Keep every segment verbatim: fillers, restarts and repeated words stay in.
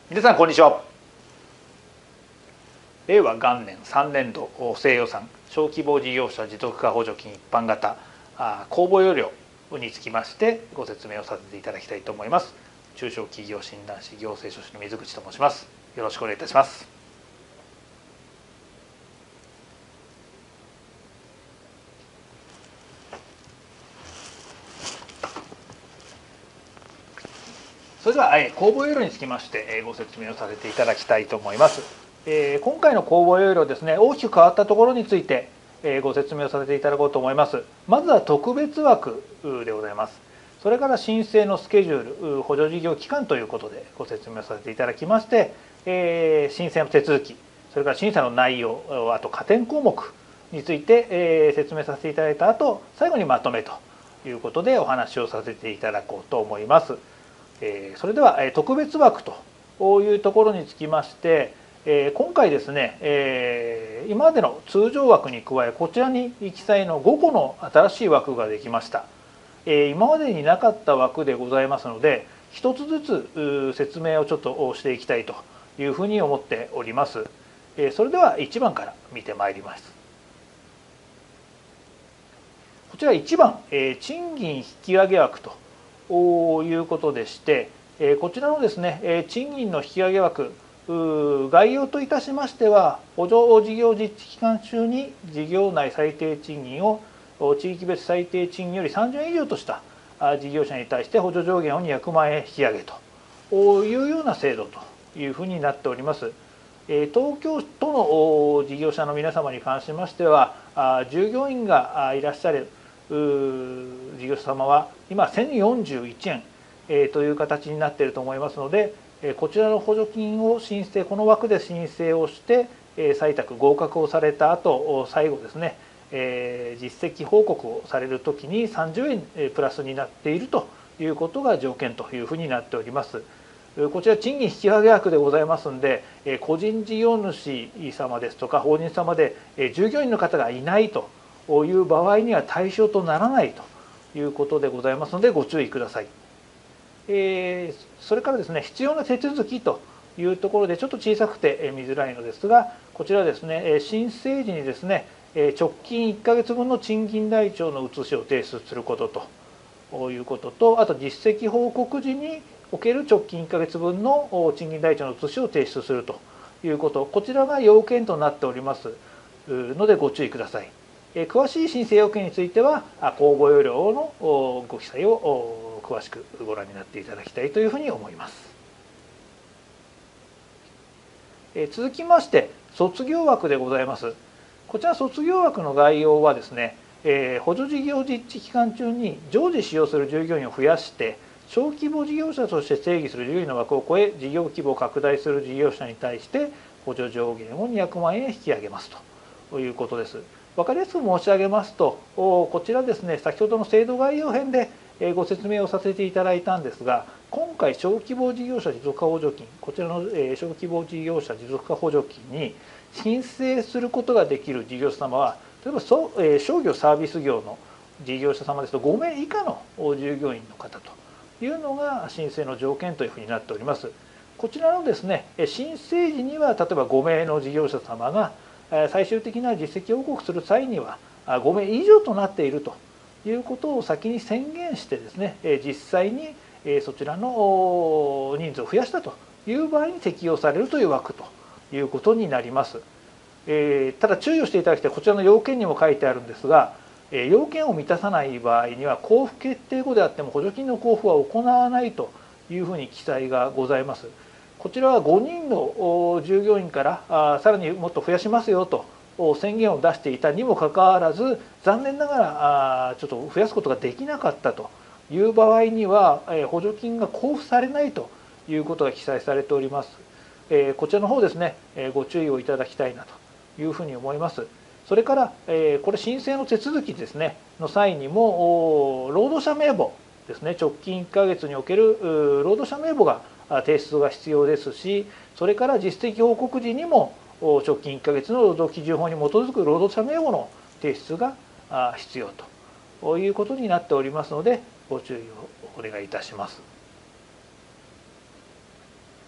皆さんこんにちは。令和元年さんねん度補正予算小規模事業者持続化補助金一般型公募要領につきましてご説明をさせていただきたいと思います。中小企業診断士行政書士の水口と申します。よろしくお願いいたします。それでは公募要領につきましてご説明をさせていただきたいと思います。今回の公募要領ですね、大きく変わったところについてご説明をさせていただこうと思います。まずは特別枠でございます。それから申請のスケジュール、補助事業期間ということでご説明をさせていただきまして、申請の手続き、それから審査の内容、あと加点項目について説明させていただいた後、最後にまとめということでお話をさせていただこうと思います。それでは特別枠というところにつきまして、今回ですね、今までの通常枠に加えこちらに記載のごこの新しい枠ができました。今までになかった枠でございますので、一つずつ説明をちょっとしていきたいというふうに思っております。それではいちばんから見てまいります。こちらいちばん、賃金引き上げ枠ということでして、こちらのですね賃金の引き上げ枠、概要といたしましては、補助事業実地期間中に事業内最低賃金を地域別最低賃金よりさんじゅうえん以上とした事業者に対して補助上限をにひゃくまんえん引き上げというような制度というふうになっております。東京都の事業者の皆様に関しましては、従業員がいらっしゃる事業者様は今せんよんじゅういちえんという形になっていると思いますので、こちらの補助金を申請、この枠で申請をして採択合格をされた後、最後ですね実績報告をされるときにさんじゅうえんプラスになっているということが条件というふうになっております。こちら賃金引き上げ枠でございますので、個人事業主様ですとか法人様で従業員の方がいないという場合には対象とならないということでございますのでご注意ください。えー、それからですね、必要な手続きというところでちょっと小さくて見づらいのですが、こちらですね、申請時にですね、直近いっかげつぶんの賃金台帳の写しを提出することということと、あと実績報告時における直近いっかげつぶんの賃金台帳の写しを提出するということ、こちらが要件となっておりますのでご注意ください。詳しい申請要件については公募要領のご記載を詳しくご覧になっていただきたいというふうに思います。続きまして卒業枠でございます。こちら卒業枠の概要はですね、補助事業実地期間中に常時使用する従業員を増やして小規模事業者として定義する従業員の枠を超え事業規模を拡大する事業者に対して補助上限をにひゃくまんえん引き上げますということです。分かりやすく申し上げますと、こちらですね、先ほどの制度概要編でご説明をさせていただいたんですが、今回小規模事業者持続化補助金、こちらの小規模事業者持続化補助金に申請することができる事業者様は、例えば商業サービス業の事業者様ですとごめい以下の従業員の方というのが申請の条件というふうになっております。こちらのですね、申請時には例えばごめいの事業者様が最終的な実績報告する際にはごめい以上となっているということを先に宣言してですね、実際にそちらの人数を増やしたという場合に適用されるという枠ということになります。ただ注意をしていただきたい、こちらの要件にも書いてあるんですが、要件を満たさない場合には交付決定後であっても補助金の交付は行わないというふうに記載がございます。こちらはごにんの従業員からさらにもっと増やしますよと宣言を出していたにもかかわらず、残念ながらちょっと増やすことができなかったという場合には補助金が交付されないということが記載されております。こちらの方ですね、ご注意をいただきたいなというふうに思います。それからこれ申請の手続きですねの際にも労働者名簿ですね、直近いっかげつにおける労働者名簿が提出が必要ですし、それから実績報告時にも直近いっかげつの労働基準法に基づく労働者名簿の提出が必要ということになっておりますのでご注意をお願いいたします。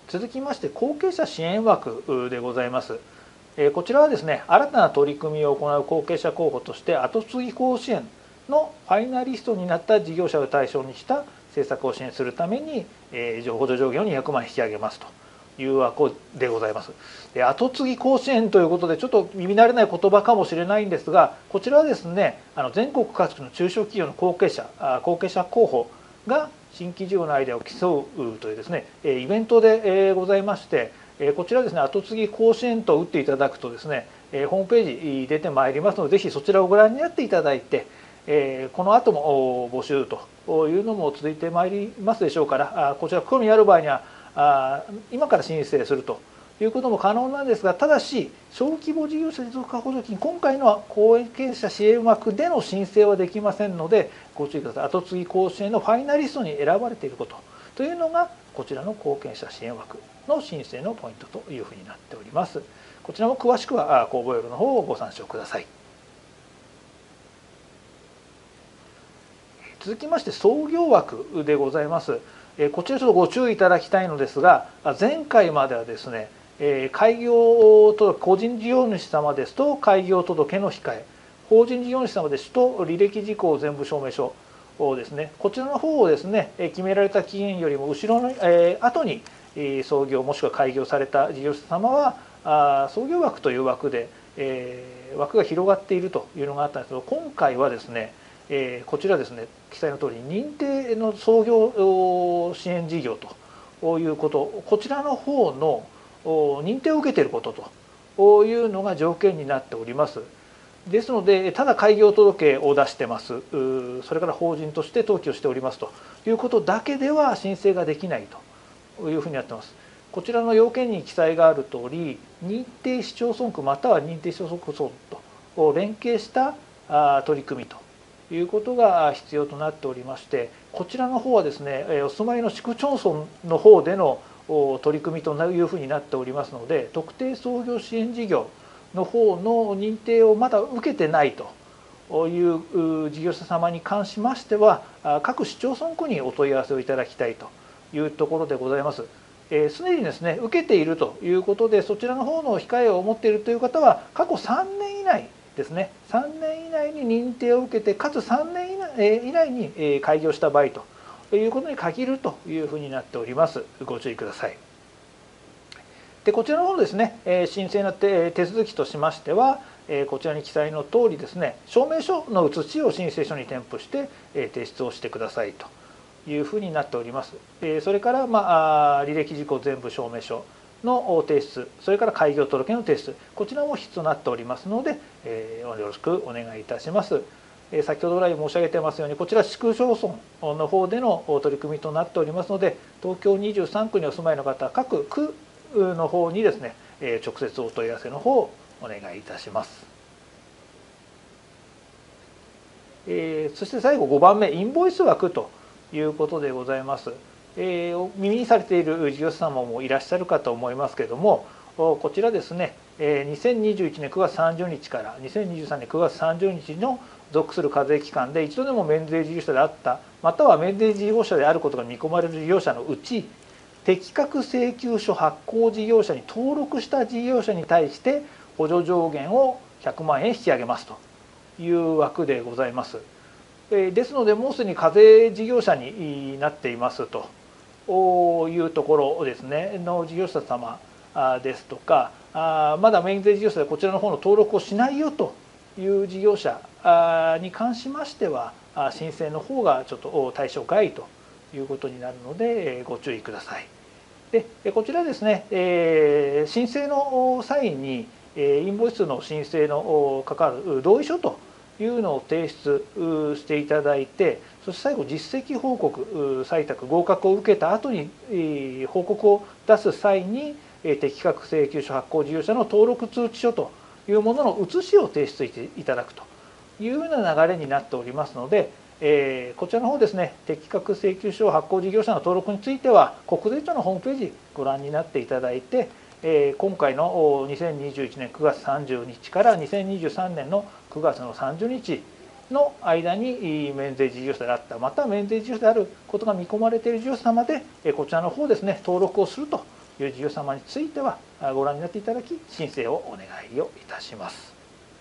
続きまして後継者支援枠でございます。こちらはですね、新たな取り組みを行う後継者候補として後継ぎ候補支援のファイナリストになった事業者を対象にした政策を支援するために補助上限をにひゃくまん引き上げますという枠でございます。で、後継ぎ甲子園ということでちょっと耳慣れない言葉かもしれないんですが、こちらはですね、あの全国各地の中小企業の後継者後継者候補が新規事業のアイデアを競うというですねイベントでございまして、こちらですね、後継ぎ甲子園と打っていただくとですね、ホームページ出てまいりますので、ぜひそちらをご覧になっていただいて、この後も募集というのも続いてまいりますでしょうから、こちら興味ある場合には今から申請するということも可能なんですが、ただし小規模事業者持続化補助金、今回の後継者支援枠での申請はできませんのでご注意ください。後継ぎ甲子園のファイナリストに選ばれていることというのがこちらの後継者支援枠の申請のポイントというふうになっております。こちらも詳しくは公募要領の方をご参照ください。続きまして創業枠でございます。こちらちょっとご注意いただきたいのですが、前回まではですね、開業届、個人事業主様ですと開業届の控え、法人事業主様ですと履歴事項全部証明書をですね、こちらの方をですね決められた期限よりも後ろの、えー、後に創業もしくは開業された事業者様はあ創業枠という枠で、えー、枠が広がっているというのがあったんですけど、今回はですね、えー、こちらですね、記載の通り認定の創業支援事業ということ、こちらの方の認定を受けていることというのが条件になっております。ですので、ただ開業届を出してます、それから法人として登記をしておりますということだけでは申請ができないというふうになってます。こちらの要件に記載がある通り、認定市町村区または認定市町村区と連携した取り組みということが必要となっておりまして、こちらの方はですね、お住まいの市区町村の方での取り組みというふうになっておりますので、特定創業支援事業の方の認定をまだ受けてないという事業者様に関しましては、各市町村区にお問い合わせをいただきたいというところでございます。すでにですね受けているということで、そちらの方の控えを持っているという方は過去さんねん以内ですね、さんねん以内に認定を受けて、かつさんねん以内に開業した場合ということに限るというふうになっております。ご注意ください。でこちらの方のですね、申請の手続きとしましては、こちらに記載の通りですね、証明書の写しを申請書に添付して提出をしてくださいというふうになっております。それから、まあ、履歴事項全部証明書の提出、それから開業届の提出、こちらも必須となっておりますので、よろしくお願いいたします。先ほど来申し上げてますように、こちら市区町村の方での取り組みとなっておりますので、東京にじゅうさんくにお住まいの方、各区の方にですね、直接お問い合わせの方をお願いいたします。えー、そして最後ごばんめ、インボイス枠ということでございます。えー、耳にされている事業者様もいらっしゃるかと思いますけれども、こちらですね、にせんにじゅういちねんくがつさんじゅうにちからにせんにじゅうさんねんくがつさんじゅうにちの属する課税期間で一度でも免税事業者であった、または免税事業者であることが見込まれる事業者のうち、適格請求書発行事業者に登録した事業者に対して補助上限をひゃくまんえん引き上げますという枠でございます。ですので、もうすでに課税事業者になっていますというところですねの事業者様ですとか、まだ免税事業者でこちらの方の登録をしないよという事業者に関しましては、申請の方がちょっと対象外ということになるのでご注意ください。でこちらですね、えー、申請の際にインボイスの申請の関わる同意書というのを提出していただいて、そして最後実績報告、採択合格を受けた後に報告を出す際に適格請求書発行事業者の登録通知書というものの写しを提出いただくというような流れになっておりますので、えー、こちらの方ですね、適格請求書発行事業者の登録については国税庁のホームページご覧になっていただいて、えー、今回のにせんにじゅういちねんくがつさんじゅうにちからにせんにじゅうさんねんのくがつのさんじゅうにちの間に免税事業者であった、または免税事業者であることが見込まれている事業者様でこちらの方ですね登録をするという事業者様についてはご覧になっていただき、申請をお願いをいたします。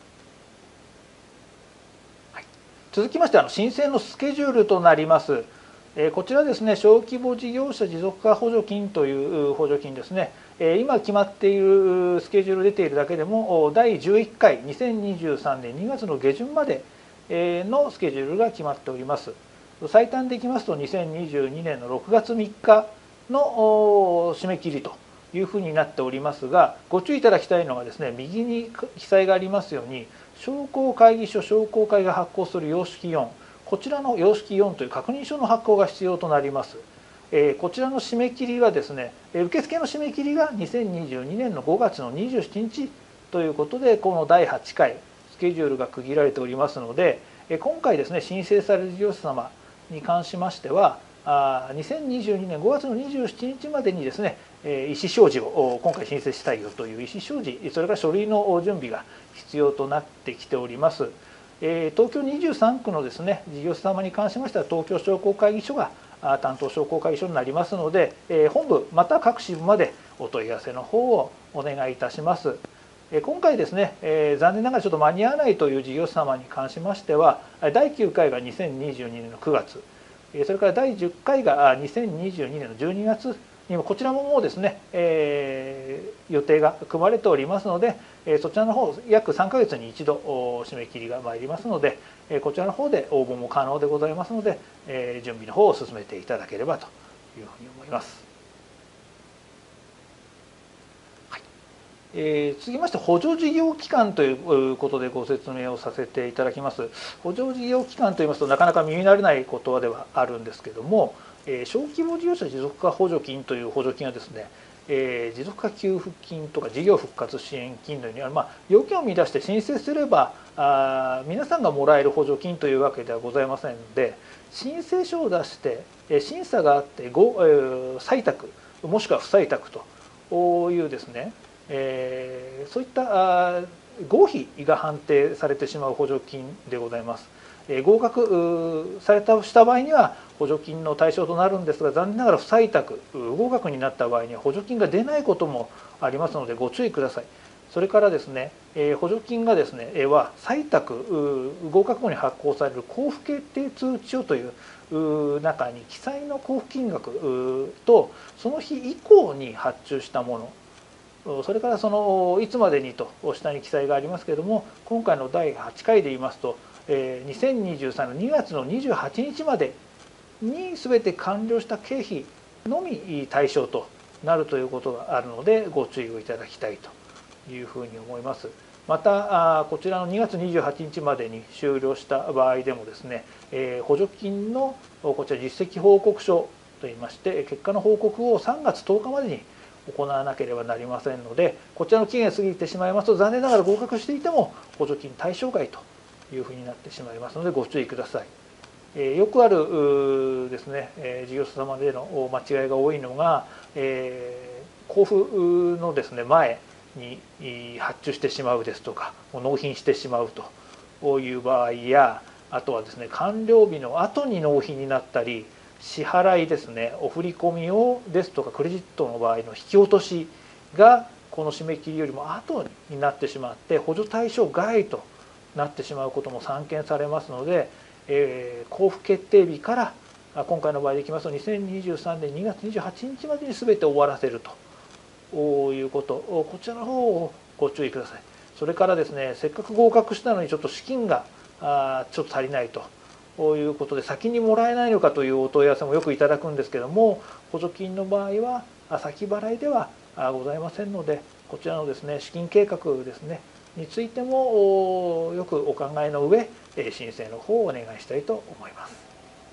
はい、続きましてあの申請のスケジュールとなります。こちらですね、小規模事業者持続化補助金という補助金ですね、今決まっているスケジュール出ているだけでもだいじゅういっかいにせんにじゅうさんねんにがつの下旬までのスケジュールが決まっております。最短でいきますとにせんにじゅうにねんのろくがつみっかの締め切りというふうになっておりますが、ご注意いただきたいのがですね、右に記載がありますように商工会議所商工会が発行する様式よん、こちらの様式よんという確認書の発行が必要となります。こちらの締め切りはですね、受付の締め切りがにせんにじゅうにねんのごがつのにじゅうしちにちということで、このだいはちかいスケジュールが区切られておりますので、今回ですね申請される事業者様に関しましては、にせんにじゅうにねんごがつのにじゅうしちにちまでにですね、意思表示を今回申請したいよという意思表示、それから書類の準備が必要となってきております。東京にじゅうさんくのですね事業者様に関しましては、東京商工会議所が担当商工会議所になりますので、本部また各支部までお問い合わせの方をお願いいたします。今回ですね、残念ながらちょっと間に合わないという事業者様に関しましては、だいきゅうかいがにせんにじゅうにねんのくがつ、それからだいじゅっかいがにせんにじゅうにねんのじゅうにがつにも、こちらももうですね、えー、予定が組まれておりますので、そちらの方約さんかげつに一度締め切りが参りますので、こちらの方で応募も可能でございますので、準備の方を進めていただければというふうに思います。はい、えー、続きまして補助事業期間ということでご説明をさせていただきます。補助事業期間といいますとなかなか耳慣れない言葉ではあるんですけども、小規模事業者持続化補助金という補助金はですね、えー、持続化給付金とか事業復活支援金のように、まあ、要件を満たして申請すればあ皆さんがもらえる補助金というわけではございませんので、申請書を出して審査があってご、えー、採択もしくは不採択というですね、えー、そういった合否が判定されてしまう補助金でございます。合格されたした場合には補助金の対象となるんですが、残念ながら不採択不合格になった場合には補助金が出ないこともありますのでご注意ください。それからですね、補助金がですねは採択合格後に発行される交付決定通知書という中に記載の交付金額とその日以降に発注したもの、それからそのいつまでにと下に記載がありますけれども、今回のだいはちかいで言いますとにせんにじゅうさんねんのにがつのにじゅうはちにちまでに全て完了した経費のみ対象となるということがあるのでご注意をいただきたいというふうに思います。またこちらのにがつにじゅうはちにちまでに終了した場合でもですね、補助金のこちら実績報告書といいまして結果の報告をさんがつとおかまでに行わなければなりませんので、こちらの期限過ぎてしまいますと残念ながら合格していても補助金対象外というふうになってしまいますのでご注意ください。えー、よくあるですね、えー、事業者様での間違いが多いのが、えー、交付のですね前に発注してしまうですとか納品してしまうという場合や、あとはですね完了日の後に納品になったり、支払いですねお振り込みをですとかクレジットの場合の引き落としがこの締め切りよりも後になってしまって補助対象外となってしまうことも散見されますので、えー、交付決定日から今回の場合でいきますとにせんにじゅうさんねんにがつにじゅうはちにちまでに全て終わらせるということ、こちらの方をご注意ください。それからですね、せっかく合格したのにちょっと資金があちょっと足りないということで先にもらえないのかというお問い合わせもよくいただくんですけども、補助金の場合は先払いではございませんので、こちらのですね資金計画ですねについてもよくお考えの上申請の方をお願いしたいと思います。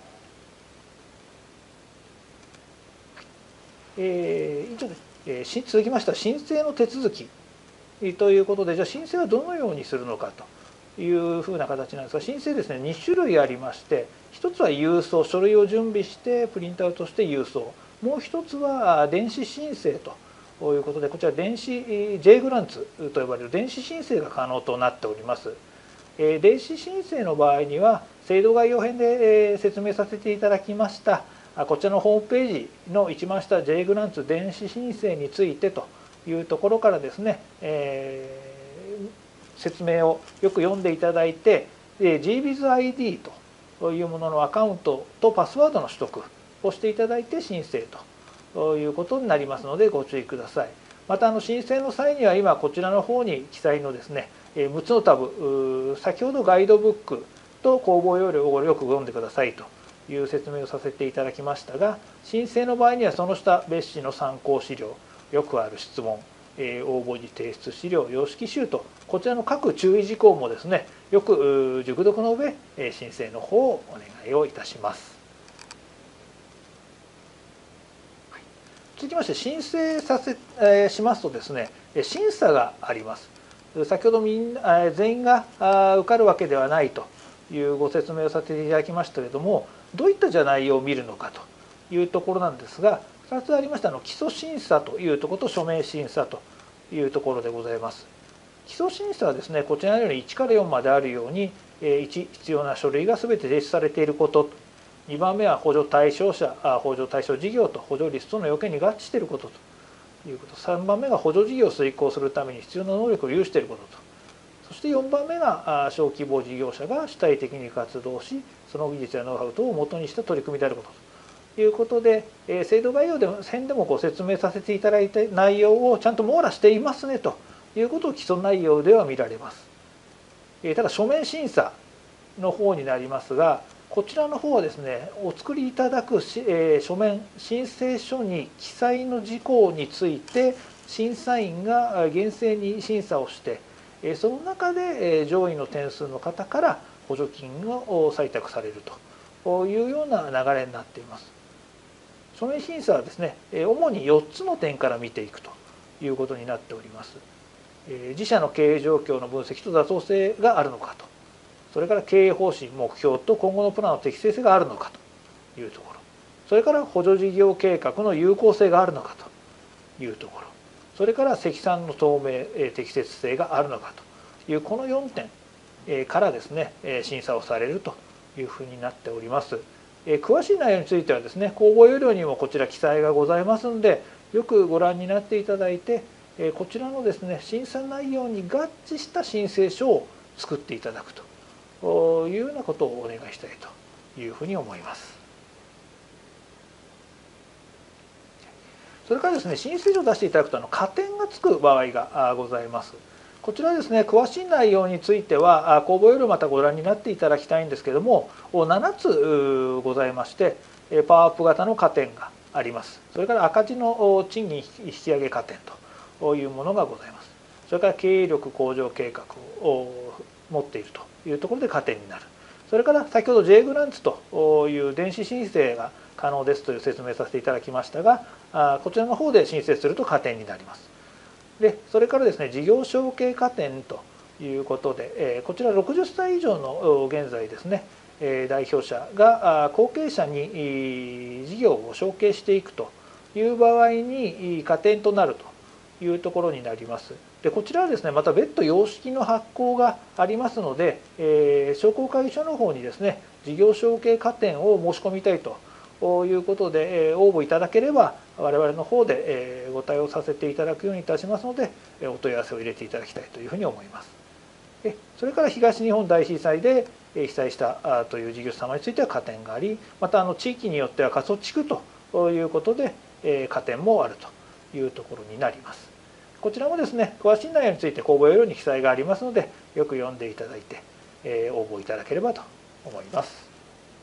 えー、以上です。えー、続きましては申請の手続きということで、じゃあ申請はどのようにするのかというふうな形なんですが、申請ですねにしゅるいありまして、一つは郵送、書類を準備してプリントアウトして郵送、もう一つは電子申請とということで、こちら電子 J グランツと呼ばれる電子申請が可能となっております。電子申請の場合には制度概要編で説明させていただきましたこちらのホームページの一番下 J グランツ電子申請についてというところからですね、えー、説明をよく読んでいただいて ジービズアイディー というもののアカウントとパスワードの取得をしていただいて申請ということになりますのでご注意ください。またあの申請の際には今こちらの方に記載のですねむつのタブ、先ほどガイドブックと公募要領をよく読んでくださいという説明をさせていただきましたが、申請の場合にはその下別紙の参考資料、よくある質問、応募時提出資料、様式集とこちらの各注意事項もですねよく熟読の上申請の方をお願いをいたします。続きまして申請させ、えー、しますとですね審査があります。先ほどみんな全員が受かるわけではないというご説明をさせていただきましたけれども、どういったじゃ内容を見るのかというところなんですが、ふたつありましたの基礎審査というところと書面審査というところでございます。基礎審査はですねこちらのようにいちからよんまであるようにいち必要な書類が全て提出されていること、にばんめは補助対象者、補助対象事業と補助リストの要件に合致していることということ、さんばんめが補助事業を遂行するために必要な能力を有していることと、そしてよんばんめが小規模事業者が主体的に活動し、その技術やノウハウ等を元にした取り組みであることということで、制度概要でも線でもご説明させていただいた内容をちゃんと網羅していますねということを基礎内容では見られます。ただ書面審査の方になりますが、こちらの方はですねお作りいただく書面申請書に記載の事項について審査員が厳正に審査をして、その中で上位の点数の方から補助金を採択されるというような流れになっています。書面審査はですね主によっつの点から見ていくということになっております。自社の経営状況の分析と妥当性があるのかと、それから経営方針、目標と今後のプランの適正性があるのかというところ、それから補助事業計画の有効性があるのかというところ、それから積算の透明適切性があるのかというこのよんてんからですね審査をされるというふうになっております。詳しい内容についてはですね公募要領にもこちら記載がございますので、よくご覧になっていただいて、こちらのですね審査内容に合致した申請書を作っていただくというようなことをお願いしたいというふうに思います。それからですね申請書を出していただくとあの加点がつく場合がございます。こちらですね詳しい内容については公募要領またご覧になっていただきたいんですけれども、ななつございまして、パワーアップ型の加点があります。それから赤字の賃金引き上げ加点というものがございます。それから経営力向上計画を持っているというところで加点になる。それから先ほど J グランツという電子申請が可能ですという説明させていただきましたが、こちらの方で申請すると加点になります。でそれからですね事業承継加点ということで、こちらろくじゅっさい以上の現在ですね代表者が後継者に事業を承継していくという場合に加点となるというところになります。でこちらはですねまた別途様式の発行がありますので、えー、商工会議所の方にですね事業承継加点を申し込みたいということで、えー、応募いただければ我々の方で、えー、ご対応させていただくようにいたしますので、お問い合わせを入れていただきたいというふうに思います。でそれから東日本大震災で被災したという事業者様については加点があり、またあの地域によっては過疎地区ということで、えー、加点もあるというところになります。こちらもですね詳しい内容について公募要領に記載がありますので、よく読んでいただいて、えー、応募いただければと思います。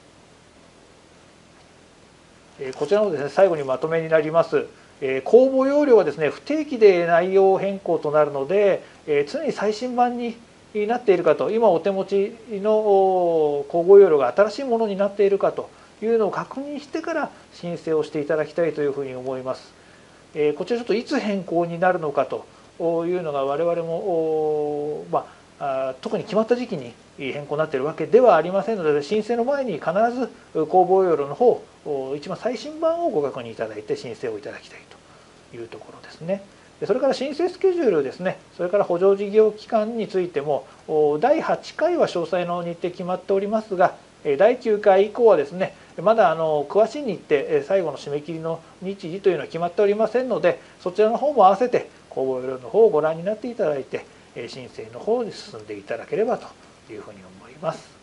えー、こちらのですね最後にまとめになります。えー、公募要領はですね不定期で内容変更となるので、えー、常に最新版になっているかと、今お手持ちの公募要領が新しいものになっているかというのを確認してから申請をしていただきたいというふうに思います。こちらちょっといつ変更になるのかというのが我々も、まあ、特に決まった時期に変更になっているわけではありませんので、申請の前に必ず公募要領の方一番最新版をご確認いただいて申請をいただきたいというところですね。それから申請スケジュールですね、それから補助事業期間についてもだいはちかいは詳細の日程決まっておりますが、 だいきゅうかい以降はですね、まだあの詳しい日程、最後の締め切りの日時というのは決まっておりませんので、そちらの方も合わせて公募要領の方をご覧になっていただいて、申請の方に進んでいただければというふうに思います。